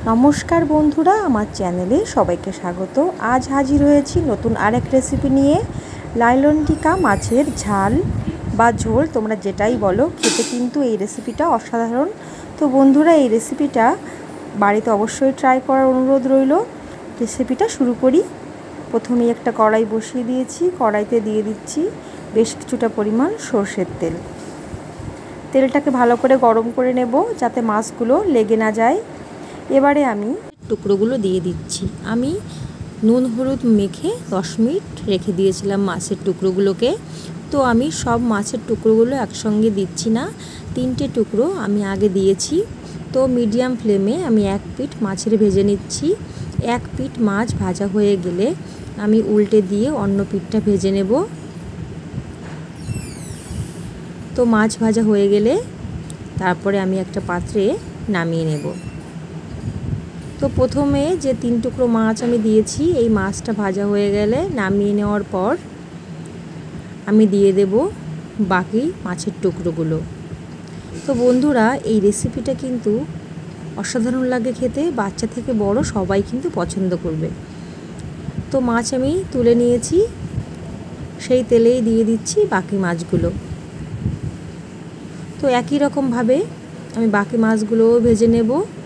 নমস্কার বন্ধুরা, আমার চ্যানেলে সবাইকে স্বাগত। আজ হাজির হয়েছি নতুন আরেক রেসিপি নিয়ে। লাইলন টিকা মাছের ঝাল বা ঝোল, তোমরা যেটাই বলো, খেতে কিন্তু এই রেসিপিটা অসাধারণ। তো বন্ধুরা, এই রেসিপিটা বাড়িতে অবশ্যই ট্রাই করার অনুরোধ রইল। রেসিপিটা শুরু করি। প্রথমেই একটা কড়াই বসিয়ে দিয়েছি। কড়াইতে দিয়ে দিচ্ছি বেশ কিছুটা পরিমাণ সর্ষের তেল। তেলটাকে ভালো করে গরম করে নেব যাতে মাছগুলো লেগে না যায়। এবারে আমি টুকরোগুলো দিয়ে দিচ্ছি। আমি নুন হলুদ মেখে 10 মিনিট রেখে দিয়েছিলাম মাছের টুকরোগুলোকে। তো আমি সব মাছের টুকরোগুলো একসঙ্গে দিচ্ছি না, 3টে টুকরো আমি আগে দিয়েছি। তো মিডিয়াম ফ্লেমে আমি এক পিঠ মাছের ভেজে নিচ্ছি। এক পিঠ মাছ ভাজা হয়ে গেলে আমি উল্টে দিয়ে অন্য পিঠটা ভেজে নেব। তো মাছ ভাজা হয়ে গেলে তারপরে আমি একটা পাত্রে নামিয়ে নেব। তো প্রথমে যে 3 টুকরো মাছ আমি দিয়েছি, এই মাছটা ভাজা হয়ে গেলে নামিয়ে নেওয়ার পর আমি দিয়ে দেব বাকি মাছের টুকরোগুলো। তো বন্ধুরা, এই রেসিপিটা কিন্তু অসাধারণ লাগে খেতে, বাচ্চা থেকে বড় সবাই কিন্তু পছন্দ করবে। তো মাছ আমি তুলে নিয়েছি, সেই তেলেই দিয়ে দিচ্ছি বাকি মাছগুলো। তো একই রকমভাবে আমি বাকি মাছগুলোও ভেজে নেব।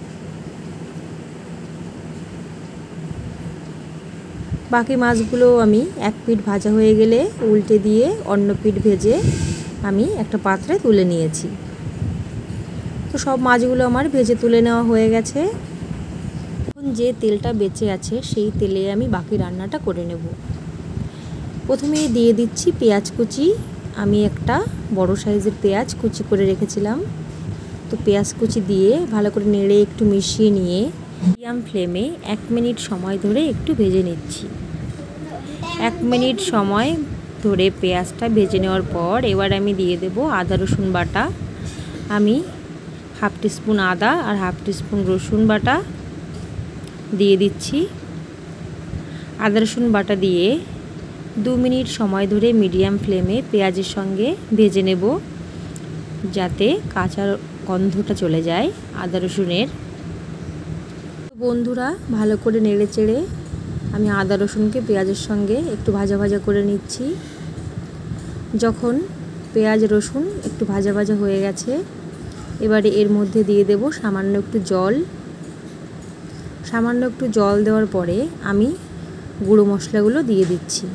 বাকি মাছগুলো আমি এক পিঠ ভাজা হয়ে গেলে উল্টে দিয়ে অন্য পিঠ ভেজে আমি একটা পাত্রে তুলে নিয়েছি। তো সব মাছগুলো আমার ভেজে তুলে নেওয়া হয়ে গেছে। এখন যে তেলটা বেঁচে আছে সেই তেলে আমি বাকি রান্নাটা করে নেব। প্রথমেই দিয়ে দিচ্ছি পেঁয়াজ কুচি। আমি একটা বড় সাইজের পেঁয়াজ কুচি করে রেখেছিলাম। তো পেঁয়াজ কুচি দিয়ে ভালো করে নেড়ে একটু মিশিয়ে নিয়ে মিডিয়াম ফ্লেমে 1 মিনিট সময় ধরে একটু ভেজে নিচ্ছি। 1 মিনিট সময় ধরে পেঁয়াজটা ভেজে নেওয়ার পর এবার আমি দিয়ে দেব আদা রসুন বাটা। আমি হাফ টিস্পুন আদা আর হাফ টিস্পুন রসুন বাটা দিয়ে দিচ্ছি। আদা রসুন বাটা দিয়ে 2 মিনিট সময় ধরে মিডিয়াম ফ্লেমে পেঁয়াজের সঙ্গে ভেজে নেব, যাতে কাঁচা গন্ধটা চলে যায় আদা রসুনের। বন্ধুরা, ভালো করে নেড়ে চেড়ে আমি আদা রসুনকে পেঁয়াজের সঙ্গে একটু ভাজা ভাজা করে নিচ্ছি। যখন পেঁয়াজ রসুন একটু ভাজা ভাজা হয়ে গেছে, এবারে এর মধ্যে দিয়ে দেব সামান্য একটু জল। সামান্য একটু জল দেওয়ার পরে আমি গুঁড়ো মশলাগুলো দিয়ে দিচ্ছি।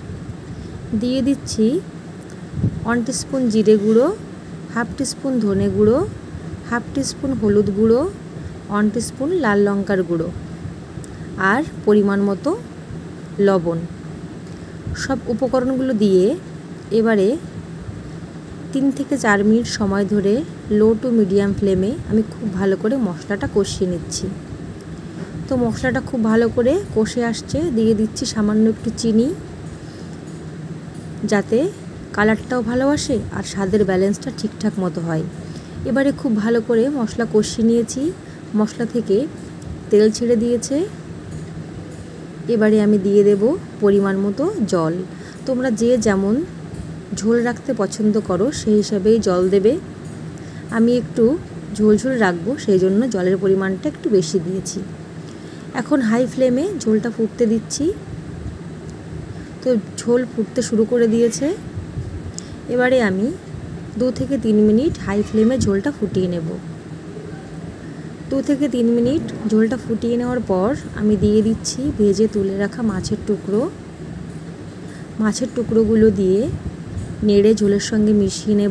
1 টিস্পুন জিরে গুঁড়ো, হাফ টিস্পুন ধনে গুঁড়ো, হাফ টিস্পুন হলুদ গুঁড়ো, 1 টিস্পুন লাল লঙ্কার গুঁড়ো আর পরিমাণ মতো লবণ। সব উপকরণগুলো দিয়ে এবারে 3 থেকে 4 মিনিট সময় ধরে লো টু মিডিয়াম ফ্লেমে আমি খুব ভালো করে মশলাটা কষিয়ে নিচ্ছি। তো মশলাটা খুব ভালো করে কষে আসছে, দিয়ে দিচ্ছি সামান্য একটু চিনি, যাতে কালারটাও ভালো আসে আর স্বাদের ব্যালেন্সটা ঠিকঠাক মতো হয়। এবারে খুব ভালো করে মশলা কষিয়ে নিয়েছি, মশলা থেকে তেল ছেড়ে দিয়েছে। এবারে আমি দিয়ে দেব পরিমাণ মতো জল। তোমরা যে যেমন ঝোল রাখতে পছন্দ করো সেই হিসাবেই জল দেবে। আমি একটু ঝোল ঝোল রাখবো, সেই জন্য জলের পরিমাণটা একটু বেশি দিয়েছি। এখন হাই ফ্লেমে ঝোলটা ফুটতে দিচ্ছি। তো ঝোল ফুটতে শুরু করে দিয়েছে। এবারে আমি 2 থেকে 3 মিনিট হাই ফ্লেমে ঝোলটা ফুটিয়ে নেব। 2 থেকে 3 মিনিট ঝোলটা ফুটিয়ে নেওয়ার পর আমি দিয়ে দিচ্ছি ভেজে তুলে রাখা মাছের টুকরো। মাছের টুকরোগুলো দিয়ে নেড়ে ঝোলের সঙ্গে মিশিয়ে নেব।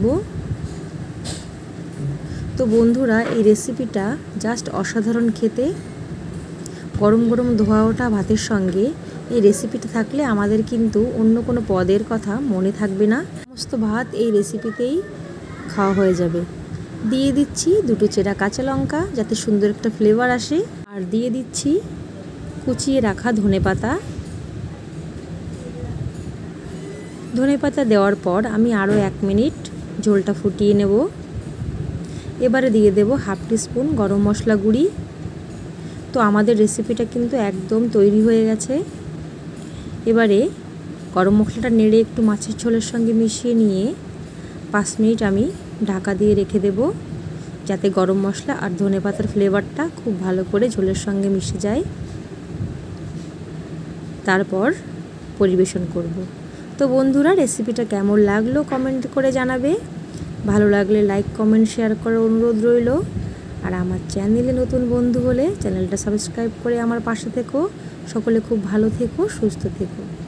তো বন্ধুরা, এই রেসিপিটা জাস্ট অসাধারণ খেতে। গরম গরম ধোয়া ওঠা ভাতের সঙ্গে এই রেসিপিটা থাকলে আমাদের কিন্তু অন্য কোনো পদের কথা মনে থাকবে না। সমস্ত ভাত এই রেসিপিতেই খাওয়া হয়ে যাবে। দিয়ে দিচ্ছি 2টো চেরা কাঁচা লঙ্কা, যাতে সুন্দর একটা ফ্লেভার আসে। আর দিয়ে দিচ্ছি কুচিয়ে রাখা ধনেপাতা। ধনেপাতা দেওয়ার পর আমি আরও 1 মিনিট ঝোলটা ফুটিয়ে নেব। এবারে দিয়ে দেব হাফ টিস্পুন গরম মশলা গুঁড়ি। তো আমাদের রেসিপিটা কিন্তু একদম তৈরি হয়ে গেছে। এবারে গরম মশলাটা নেড়ে একটু মাছের ঝোলের সঙ্গে মিশিয়ে নিয়ে 5 মিনিট আমি ঢাকা দিয়ে রেখে দেব। যাতে গরম মশলা আর ধনেপাতার ফ্লেভারটা খুব ভালো করে ঝোলের সঙ্গে মিশে যায়। তারপর পরিবেশন করব। তো বন্ধুরা, রেসিপিটা কেমন লাগলো কমেন্ট করে জানাবে। ভালো লাগলে লাইক কমেন্ট শেয়ার করার অনুরোধ রইল। আর আমার চ্যানেলে নতুন বন্ধু হলে চ্যানেলটা সাবস্ক্রাইব করে আমার পাশে থেকো। সকলে খুব ভালো থেকো, সুস্থ থেকো।